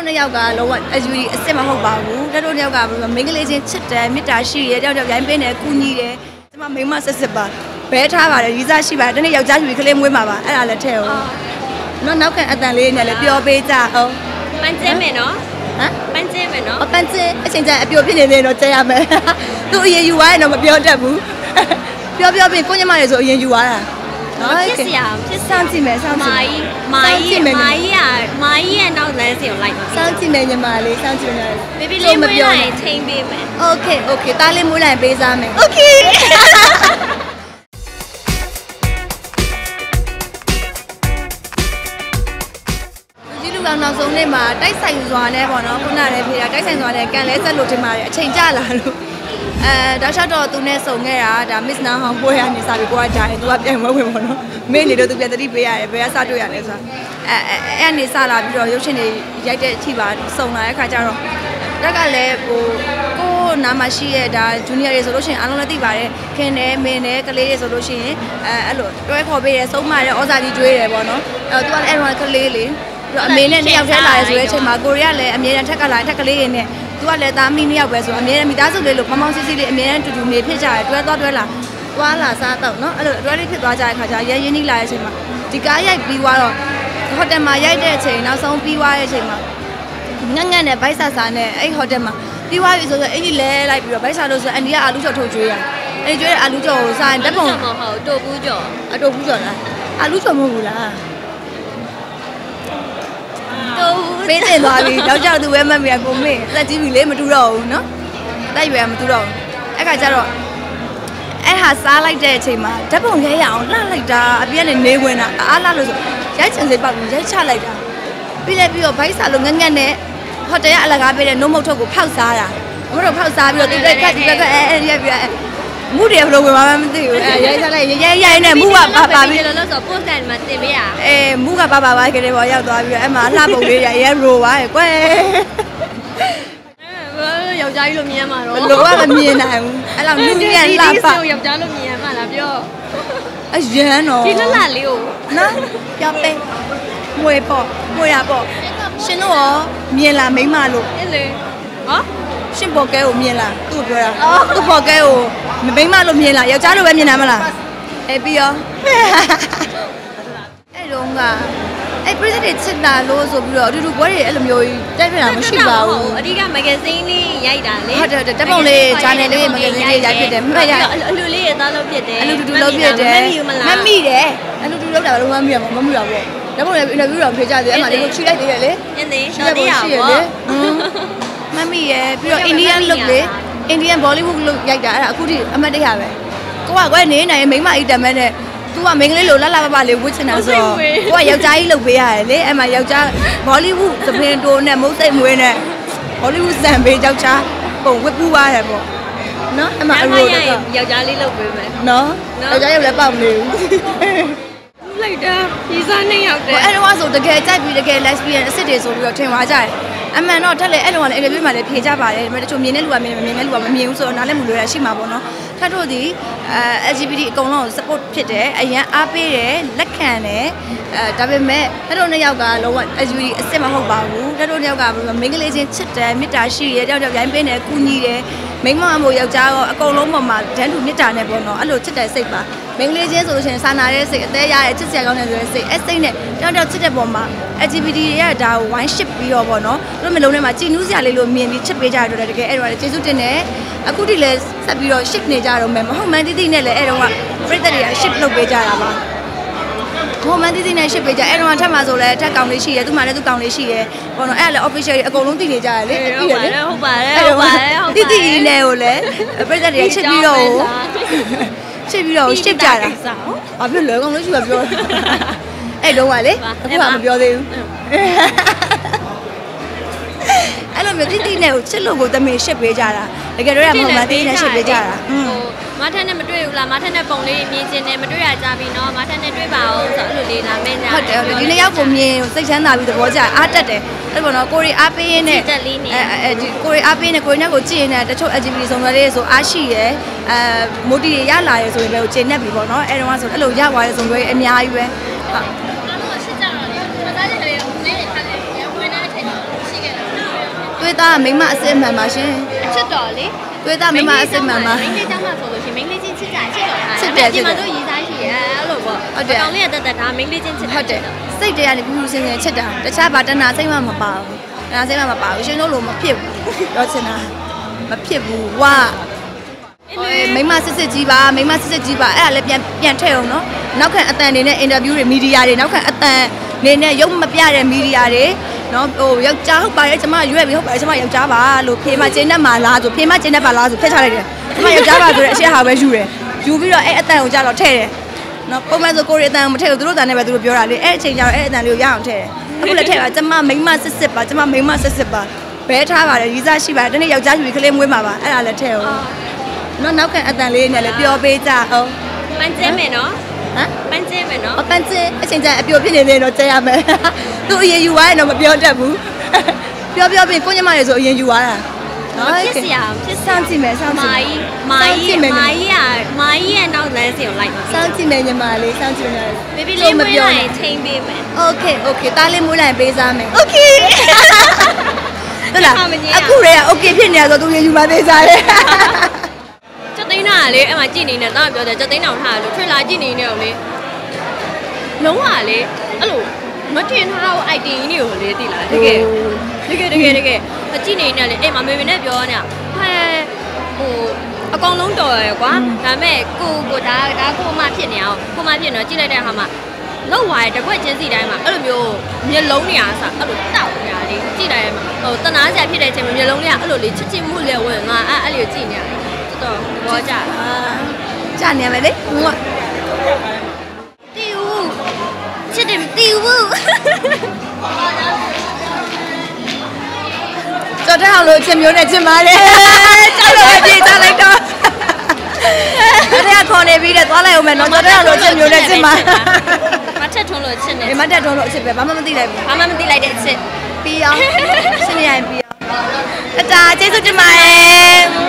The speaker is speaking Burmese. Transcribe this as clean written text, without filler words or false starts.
နှစ်ယောက်ကလုံးဝအယူအစ်စ်မဟုတ်ပါဘူးတက်တို့နှစ်ယောက်ကမိန်းကလေးချင်းချစ်တယ်မေတ္တာရှိတယ်တယောက်ရိုင်းပင်းတယ်ကူညီတယ်ဒီမှာမိန်းမဆက်စစ်ပါဘဲထားပါတယ်ရီးစားရှိပါတယ်တနေ့ယောက်ျားယူကလေးမွေးမှာပါအဲ့ဒါလည်းထည့်အောင်နောက်ခံအတန်လေးနဲ့လည်းပျော်ပေးကြအောင်ပန်းကျဲမယ်နော်ဟမ်ပန်းကျဲမယ်နော်ပန်းကျဲအချိန်ကျအပြိုဖြစ်နေသေးတော့ကျဲရမယ်သူအရင်ယူသွားရင်တော့မပြောတတ်ဘူးပြောပြင်ကိုညမရေဆိုအရင်ယူသွားတာဖြစ်စရာဖြစ်စောင့်ကြည့်မယ်စောင့်ကြည့်မာကြီးရဲ့နောက်လမ်းစီကိုလိုက်ပါစောင့်ကြည့်မယ်ညီမလေးစောင့်ကြည့်မယ်ဘေဘီလေးမပြောရင်ထိန်ပေးမယ်โอเคတားလေးမွေးလိုက်ပေးစားမယ်โอเคနောက်ဆုံးနေ့မှာတိုက်ဆိုင်စွာနဲ့ပေါ့နော်ခုနလည်းဖေးတာတိုက်ဆိုင်စွာနဲ့ကန်လဲဆက်လို့ထင်ပါတယ်အချိန်ကြလာလို့တောက်လျှောက်တော့သူနဲ့စုံခဲ့တာဒါ Miss နာဟောင်းပွဲရနေစားပြီးကိုကဂျာရင်သူကပြန်ဝင်ပေါ့နော်မင်းနေတော့သူပြန်တတိပေးရတယ်ဘယ်ကစတွေ့ရလဲဆိုတာအဲ့နေစလာပြီးတော့ရုပ်ရှင်တွေရိုက်တဲ့အထိပါစုံလာတဲ့ခါကျတော့တက်ကလည်းကိုနာမရှိရဲ့ဒါ junior တွေဆိုလို့ရှိရင်အားလုံးလည်းသိပါတယ်ခင်တယ်မင်းတယ်ကလေးတွေဆိုလို့ရှိရင်အဲ့လိုတွဲခေါ်ပေးတယ်ဆုံးမတယ်ဩဇာကြီးကျွေးတယ်ပေါ့နော်သူကလည်းအဲ့တော့ကလေးလေးအမေနဲ့နှစ်ယောက်တည်းလာရဲဆိုတဲ့အချိန်မှာကိုရီးယားလည်းအမြဲတမ်းထက်ကလာထက်ကလေးတွေနဲ့သူကလည်းသားမီးနှစ်ယောက်ပဲဆိုအမြဲတမ်းမိသားစုလေးလို့မောင်မောင်စီစီလေးအမြဲတမ်းတူတူနေဖြစ်ကြတယ်တွဲလာစားတော့နော်အဲ့လိုတွဲလေးဖြစ်သွားကြတဲ့ခါကျရရင်းနှီးလာတဲ့အချိန်မှာဒီကားရိုက်ပြီးတော့ဟိုတယ်မှာရိုက်တဲ့အချိန်နောက်ဆုံးပြီးသွားတဲ့အချိန်မှာငတ်နဲ့ဗိုက်ဆာဆာနဲ့အဲ့ဟိုတယ်မှာပြီးသွားပြီဆိုတော့အဲ့ဒီလဲလိုက်ပြီးတော့ဗိုက်ဆာလို့ဆိုအန်ဒီကအာလူကျော်ထုတ်ကျွေးရတယ်အဲ့ကျွေးတဲ့အာလူကျော်ကိုစားရင်ဓာတ်ပုံမဟုတ်တိုးဘူးကျော်တိုးဘူးကျော်လားအာလူကျော်မဟုတ်ဘူးလားပေးတင်သွားပြီတော့ကြောက်သူပဲမှတ်မိရကိုမေသက်ကြီးပြီလေမတူတော့ဘူးနော်တက်ရွယ်မတူတော့ဘူးအဲ့ခါကျတော့အဲ့ဟာစားလိုက်တဲ့အချိန်မှာဓာတ်ပုံရိုက်ရအောင်လှလိုက်တာအပြည့်နဲ့နေဝင်တာအားလှလို့ဆိုရိုက်ချင်စိတ်ပေါက်ပြီးရိုက်ချလိုက်တာပြီးတော့ဗိုက်စာလိုငတ်နဲ့ဟိုတယ်ကအလကားပေးတဲ့နို့မုတ်ထုတ်ကိုဖောက်စားတာမတို့ဖောက်စားပြီးတော့သူတက်ခတ်ဒီဘက်ကအဲ့ရိုက်ပြီးမူတယ်ဘယ်လိုဝင်မှမသိဘူးရိုက်စားလိုက်ရိုက်နဲ့မူကပါပြီးလို့ဆိုပို့ကန်မှာတင်ပေးရမူကပါကြတယ်ပေါ့ရောက်သွားပြီးတော့အဲ့မှာလှပုံလေးရိုက်ရိုသွားရယ်ကွယ်ယောက်ျားကြီးလို့မြင်ရမှာတော့ဘလို့ကမမြင်နိုင်ဘူးအဲ့လောက်နူးညံ့လှပါယောက်ျားလို့မြင်ရမှာလားပြောအရန်တော့ဒီလှလေးကိုနော်ပြောပဲမွေရပေါ့ရှင်တို့ရောမြင်လားမိမလို့အဲ့လေဟောရှင်ပေါ်ကဲကိုမြင်လားသူ့ပြောတာသူ့ပေါ်ကဲကိုမိမလို့မြင်လားယောက်ျားလိုပဲမြင်တာမလားပြီးရောအဲ့တော့ကအဲ့ president ချစ်တာလို့ဆိုပြီးတော့အတူတူဘွဲတွေအဲ့လိုမျိုးတိုက်ပြတာမရှိပါဘူးအဓိကမဂ္ဂဇင်းလေးရိုက်တာလေဟုတ်တယ်ဓာတ်ပုံလေး channel လေးမဂ္ဂဇင်းလေးရိုက်ဖြစ်တယ်မှတ်ရအလူလေးရသားလို့ဖြစ်တယ်အလူတူတူလုပ်ဖြစ်တယ်မမိတယ်အလူတူလုပ်တာလုံးဝမမိရဘူးမမိရဘူးဓာတ်ပုံလေး interview တော့ဖြေကြသေးတယ်အဲ့မှာလေးကိုချိလိုက်သေးတယ်လေအင်းသေးရှော့သေးရပါမမိရပြီးတော့ Indian look လေ Indian Bollywood look ရိုက်တာအဲ့ဒါအခုထိအမှတ်တရပဲကိုကကွယ်နေနိုင်မိန်းမအိတ်တမန်းနဲ့သူကမိန်းကလေးလိုလှလှပပလေးဝတ်ချင်တာဆိုတော့ကိုကယောက်ျားကြီးလုပ်ပေးရတယ်လေအဲ့မှာယောက်ျား Bollywood သပင်တိုးနဲ့မုတ်စိတ်မွေးနဲ့ Bollywood စံပေးယောက်ျားပုံဝတ်ပူးပါတယ်ပေါ့နော်အဲ့မှာအရိုးတော့ယောက်ျားလေးလုပ်ပေးမယ်နော်ယောက်ျားရုပ်လည်းပေါက်မနေဘူးလိုက်တာဒီစားနေရောက်တယ်အဲ့တော့ဆိုတကယ်ကြိုက်ပြီးတကယ် lesbian အစ်စ်တွေဆိုပြီးတော့ထင်သွားကြတယ်အမှန်တော့ထက်လေအဲ့တော့လည်း interview မှာလည်းဖြေကြပါတယ်ဒါပေမဲ့တချို့မြင်တဲ့လူကမြင်မမြင်တဲ့လူကမမြင်ဘူးဆိုတော့နားလည်းမလွယ်တာရှိမှာပေါ့နော်ထပ်တို့ဒီLGBT အကုန်လုံး support ဖြစ်တယ်အရန်အားပေးတယ်လက်ခံတယ်ဒါပေမဲ့ထပ်တို့နှစ်ယောက်ကလုံးဝ LGBT အစ်စ်မဟုတ်ပါဘူးထပ်တို့နှစ်ယောက်ကမိန်းကလေးချင်းချစ်တယ်မေတ္တာရှိတယ်တယောက်ရိုင်းပင်းတယ်ကူညီတယ်မိန်းမမို့ယောက်ျားရောအကုန်လုံးပေါ်မှာတန်းတူမေတ္တာနဲ့ပေါ့နော်အဲ့လိုချစ်တဲ့စိတ်ပါမိန်းကလေးချင်းဆိုလို့ရှိရင်စာနာတဲ့စိတ်အသေးရတဲ့ချစ်စရာကောင်းတဲ့ဆိုတဲ့စိတ်အဲ့စိတ်နဲ့တယောက်ချစ်တဲ့ပုံမှာ LGBT တွေကဒါကိုဝိုင်းရှစ်ပြီးတော့ပေါ့နော်တို့မျိုးလုံးထဲမှာကြည်နူးစရာလေးလို့မြင်ပြီးချစ်ပေးကြရတော့တကယ်အဲ့တော့ကျေးဇူးတင်တယ်အခုထိလည်းဆက်ပြီးတော့ရှစ်နေကြတော့မယ်မဟုတ်မှန်တိတိနဲ့လည်းအဲ့တော့ကပြိတ္တတွေကရှစ်လုပ်ပေးကြတာပါဟိုမှန်တိတိနဲ့ရှစ်ပေးကြအဲ့တော့ထပ်မှာဆိုလည်းထက်ကောင်လေးရှိတယ်သူမှလည်းသူကောင်လေးရှိတယ်ပေါ့နော်အဲ့ဒါလည်း official တွေအကုန်လုံးသိနေကြရလေဟုတ်ပါတယ်တိတိနဲ့ကိုလည်းပြိတ္တတွေကချစ်ပြီးတော့ရှစ်ကြတာဘာဖြစ်လဲကောင်လို့ရှိမှပြောအဲ့တော့ကလေအခုကမပြောသေးဘူးအဲ့လိုမျိုးတိနဲ့ကိုချစ်လို့ကိုတမင်ရှစ်ပေးကြတာတကယ်တော့မဟုတ်မှတိနဲ့ရှစ်ပေးကြတာမထက်နဲ့မတွေ့ဘူးလားမထက်နဲ့ပုံလေးမြင်ချင်းနဲ့မတွေ့ရကြပြီနော်မထက်နဲ့တွေ့ပါအောင်ဆိုအဲ့လိုလေးလာမင်းညာဟုတ်တယ်ဒီနေ့ရောက်ကိုမြင်စိတ်ချမ်းသာပြီးသဘောကျအားတက်တယ်အဲ့ပေါ့နော်ကိုရီအားပေးရင်းနဲ့ကိုရီအားပေးနေကိုရီနဲ့ကိုကြည့်ရင်းနဲ့တချို့ LGBT ဆောင်ရွက်လေးဆိုအားရှိရယ်မိုတီရလာရဲဆိုရင်ပဲကိုချိန်နေပြီပေါ့နော်အဲ့တော့ဆိုအဲ့လိုရသွားတဲ့ဆောင်ရွက်အများကြီးပဲဟုတ်တွေးသားမိမအစစ်မှန်ပါရှင်ချစ်တော်လေတွေးသားမိမအစစ်မှန်ပါမိန်းလေးเจ้าမှာဆိုလို့ရှိရင်မိန်းလေးချင်းချစ်ကြချစ်တော်တာဒီမှာတို့ရေးသားရှိရဲအဲ့လိုပေါ့ကောင်လေးကတက်ဒါမိန်းလေးချင်းချစ်ဟုတ်တယ်စိတ်တရားနဲ့ပြူစင်စင်ချစ်တာတခြားဘာတနာစိတ်မှမပါဘူးတနာစိတ်မှမပါဘူးရှင်တို့လိုမဖြစ်ဘူးတော့ချင်တာမဖြစ်ဘူးဝါမိမစစ်ကြီးပါမိမစစ်ကြီးပါအဲ့ဒါလည်းပြန်ထည့်အောင်နော်နောက်ခံအတန်နေနဲ့အင်တာဗျူးတွေမီဒီယာတွေနောက်ခံအတန်နေနဲ့ရုပ်မပြတဲ့မီဒီယာတွေနော်ဟိုယောက်ျားဟုတ်ပါတယ်ကျွန်မရွက်ပြီဟုတ်ပါတယ်ကျွန်မယောက်ျားပါလို့ဖေမကျင်းတတ်မှာလားဆိုဖေမကျင်းတတ်ပါလားဆိုဖျက်ချလိုက်တယ်ကျွန်မယောက်ျားပါဆိုတဲ့အရှက်ဟာပဲယူတယ်ယူပြီးတော့အဲ့အတန်ကိုကြတော့ထည့်တယ်နော်ပုံမှန်ဆိုကိုရီအတန်ကိုမထည့်ဘူးသူတို့တန်နဲ့ပဲသူတို့ပြောတာလေအဲ့အချိန်ကျတော့အဲ့အတန်လေးကိုရအောင်ထည့်တယ်အခုလည်းထည့်ပါကျွန်မမိမစစ်ပါကျွန်မမိမစစ်ပါဘဲထားပါတယ်ရီးစားရှိပါတယ်တနေ့ယောက်ျားယူပြီးကလေးမွေးမှာပါအဲ့ဒါလည်းထည့်အောင်နော်နောက်ခံအတန်လေးနဲ့လည်းပြောပေးကြအောင်ပန်းကျင်းမယ်နော်ဟမ်ပန်းကျင်းမယ်နော်ပန်းကျင်းအချိန်ကျအပြိုဖြစ်နေလေတော့ကျရမယ်သူအရင်ယူသွားရင်တော့မပြောတတ်ဘူးပြောပြီးကိုညမလေးဆိုအရင်ယူသွားတာဖြစ်စရာဖြစ်စောင့်ကြည့်မယ်စောင့်ကြည့်မာကြီးရဲ့နောက်လမ်းစီကိုလိုက်ပါစောင့်ကြည့်မယ်ညီမလေးစောင့်ကြည့်မယ်ဘေဘီလေးမွေးလိုက်ချိန်ပေးမယ်โอเคတားလေးမွေးလိုက်ပေးစားမယ်โอเคဟုတ်လားအခုရေโอเคဖြစ်နေရဆိုသူရင်ယူပါသေးစားတယ်ကျသိန်းတာလေအဲ့မှာကြည်နေတယ်တော့ပြောတယ်ကျသိန်းတောင်ထားလို့ထွေလာကြည်နေတယ်လေလုံးဝလေအဲ့လိုမတင်ထားဘူး item ကြီးတွေကိုလေသိလားတကယ်ကြည့်နေတယ်လေအိမ်မှာမေမေနဲ့ပြောနေတာဟဲဟိုအကောင်လုံးတော်ရယ်ကွာဒါပေမဲ့ကိုဒါကိုမဖြစ်နေအောင်ကိုမဖြစ်နေတော့ကြည့်လိုက်တဲ့အခါမှာလောက်ဝါရတကွက်ချင်းစီတိုင်းမှာအဲ့လိုမျိုးမျက်လုံးတွေအားစအဲ့လိုတောက်နေတာလေကြည့်လိုက်ရမှာဟိုတနာစရာဖြစ်တဲ့အချိန်မှာမျက်လုံးတွေကအဲ့လိုလေးချစ်ချစ်မှုလေးဝင်ငါအဲ့လိုကြည့်နေရတယ်တော်ဘောကြကြာနေမယ်လေဟိုတီဦးချစ်တယ်တီဦးကျော်တဲ့အောင်လို့ချင်မျိုးနဲ့ချင်ပါလေကျော်တော့ပြေးထားလိုက်တော့တဲ့ခေါ်နေပြီးတော့သွားလိုက်အောင်မယ်နော်ကျော်တဲ့အောင်လို့ချင်မျိုးနဲ့ချင်ပါမထက်ထွန်းလို့ချစ်နေမထက်ထွန်းလို့အချစ်ပဲဘာမှမသိလိုက်ဘူးဘာမှမသိလိုက်တဲ့အချစ်ပြီးအောင်ရှင်းရရင်ပြီးအောင်တတာကျေးဇူးတင်ပါတယ်